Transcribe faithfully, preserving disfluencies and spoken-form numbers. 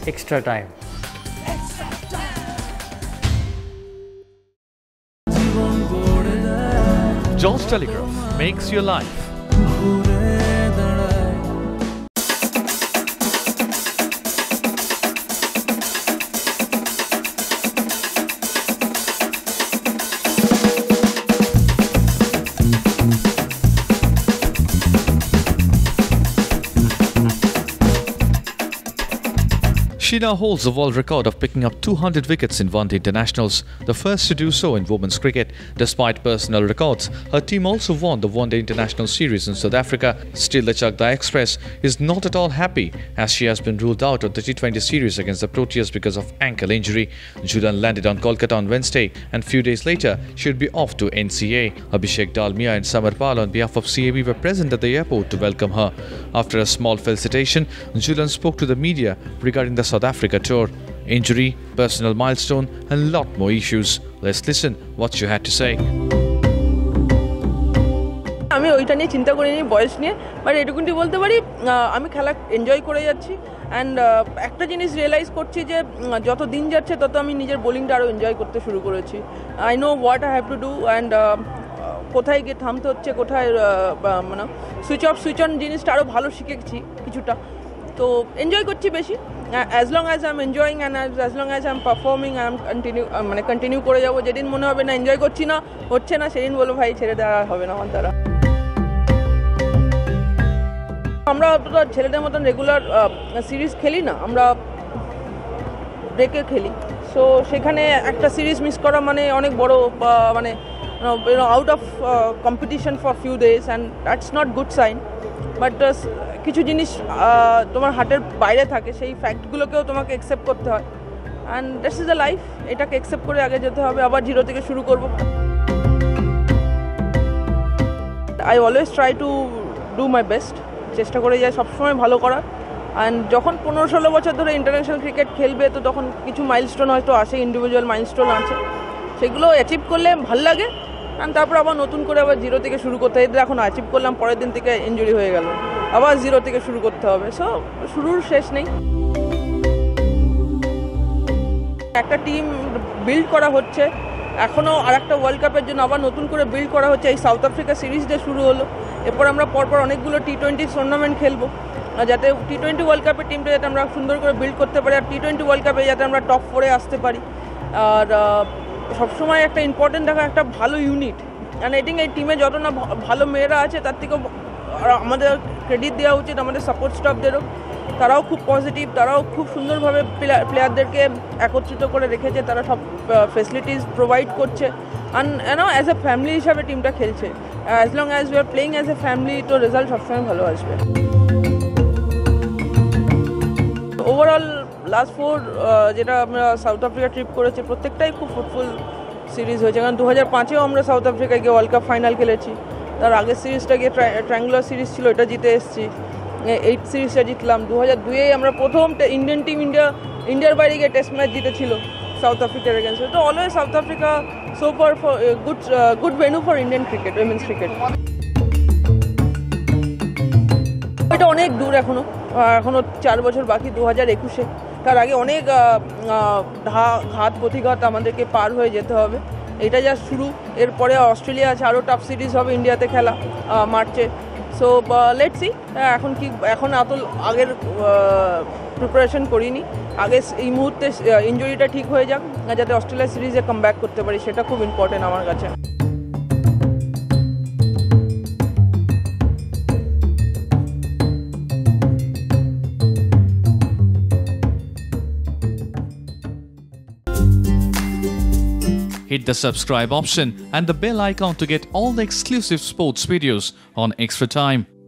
Extra time. George Telegraph makes your life. She now holds the world record of picking up two hundred wickets in one-day internationals, the first to do so in women's cricket. Despite personal records, her team also won the one-day international series in South Africa. Still, the Chakdah Express is not at all happy as she has been ruled out of the T twenty series against the Proteas because of ankle injury. Jhulan landed on Kolkata on Wednesday, and few days later, she would be off to N C A. Abhishek Dalmia and Samarpal on behalf of C A B were present at the airport to welcome her. After a small felicitation, Jhulan spoke to the media regarding the South Africa tour, injury, personal milestone, and lot more issues. Let's listen what she had to say. আমি ওইটা নিয়ে চিন্তা করিনি বয়স নিয়ে, but এটুকুটি বলতে পারি আমি খেলা এনজয় করে যাচ্ছি অ্যান্ড একটা জিনিস রিয়েলাইজ করছি যে যত দিন যাচ্ছে তত আমি নিজের বোলিংটা আরও এনজয় করতে শুরু করেছি। I know what I have to do and কোথায় গিয়ে থামতে হচ্ছে, কোথায় মানে সুইচ অফ সুইচ অন জিনিসটা আরও ভালো শিখেছি কিছুটা, তো এনজয় করছি বেশি। As long as I am enjoying and as long as I am performing I am continue মানে কন্টিনিউ করে যাবো। যেদিন মনে হবে না এনজয় করছি না, হচ্ছে না, সেদিন বলবো ভাই ছেড়ে দেওয়া হবে না আমার দ্বারা। আমরা অতটা ছেলেদের মতন রেগুলার সিরিজ খেলি না, আমরা ব্রেকে খেলি। সো সেখানে একটা সিরিজ মিস করা মানে অনেক বড় মানে out of competition for few days and that's not good sign. But কিছু জিনিস তোমার হাতের বাইরে থাকে, সেই ফ্যাক্টগুলোকেও তোমাকে অ্যাকসেপ্ট করতে হয় and that's is the life. এটাকে অ্যাকসেপ্ট করে আগে যেতে হবে, আবার জিরো থেকে শুরু করবো। I always try to do my best, চেষ্টা করে যাই সবসময় ভালো করার। অ্যান্ড যখন পনেরো ষোলো বছর ধরে ইন্টারন্যাশনাল ক্রিকেট খেলবে তো তখন কিছু মাইলস্টোন হয়তো আসে, ইন্ডিভিজুয়াল মাইলস্টোন আছে, সেগুলো অ্যাচিভ করলে ভাল লাগে। অ্যান্ড তারপর আবার নতুন করে আবার জিরো থেকে শুরু করতে হয়। এদের এখন অ্যাচিভ করলাম, পরের দিন থেকে ইনজুরি হয়ে গেল, আবার জিরো থেকে শুরু করতে হবে। সো শুরুর শেষ নেই। একটা টিম বিল্ড করা হচ্ছে, এখনও আর একটা ওয়ার্ল্ড কাপের জন্য আবার নতুন করে বিল্ড করা হচ্ছে। এই সাউথ আফ্রিকা সিরিজটা শুরু হলো, এরপর আমরা পরপর অনেকগুলো টি টোয়েন্টি টুর্নামেন্ট খেলবো, যাতে টি টোয়েন্টি ওয়ার্ল্ড কাপের টিমটা যাতে আমরা সুন্দর করে বিল্ড করতে পারি, আর টি টোয়েন্টি ওয়ার্ল্ড কাপে যাতে আমরা টপ ফোরে আসতে পারি। আর সবসময় একটা ইম্পর্টেন্ট দেখা একটা ভালো ইউনিট, অ্যান্ড আই থিঙ্ক এই টিমে যত না ভালো মেয়েরা আছে তার থেকেও আমাদের ক্রেডিট দেওয়া উচিত আমাদের সাপোর্ট স্টাফদেরও। তারাও খুব পজিটিভ, তারাও খুব সুন্দরভাবে প্লেয়ারদেরকে একত্রিত করে রেখেছে, তারা সব ফেসিলিটিস প্রোভাইড করছে। And you know as a family হিসাবে টিমটা খেলছে। As long as we are playing as a family, তো রেজাল্ট সবসময় ভালো আসবে। ওভারঅল লাস্ট ফোর যেটা আমরা সাউথ আফ্রিকা ট্রিপ করেছি প্রত্যেকটাই খুব ফ্রুটফুল সিরিজ হয়েছে। কারণ দু হাজার পাঁচেও আমরা সাউথ আফ্রিকায় গিয়ে ওয়ার্ল্ড কাপ ফাইনাল খেলেছি, তার আগের সিরিজটা গিয়ে ট্রায়াঙ্গুলার সিরিজ ছিল, এটা জিতে এসেছি। এইট সিরিজটা জিতলাম। দু হাজার দুইয়েই আমরা প্রথম ইন্ডিয়ান টিম ইন্ডিয়া ইন্ডিয়ার বাইরে গিয়ে টেস্ট ম্যাচ জিতেছিল সাউথ আফ্রিকার এগেন্স্টে। তো always South Africa so far for good good venue for Indian cricket, women's cricket. এটা অনেক দূর এখনও, এখনও চার বছর বাকি দু হাজার একুশে। তার আগে অনেক ঘাত প্রতিঘাত আমাদেরকে পার হয়ে যেতে হবে। এটা যা শুরু, এরপরে অস্ট্রেলিয়া আছে, আরও টাফ সিরিজ হবে ইন্ডিয়াতে খেলা মার্চে। সো লেটস সি, এখন কি এখন এত আগের প্রিপারেশন করিনি, আগে এই মুহূর্তে ইনজুরিটা ঠিক হয়ে যাক যাতে অস্ট্রেলিয়া সিরিজে কাম ব্যাক করতে পারি, সেটা খুব ইম্পর্টেন্ট আমার কাছে। Hit the subscribe option and the bell icon to get all the exclusive sports videos on Extra Time.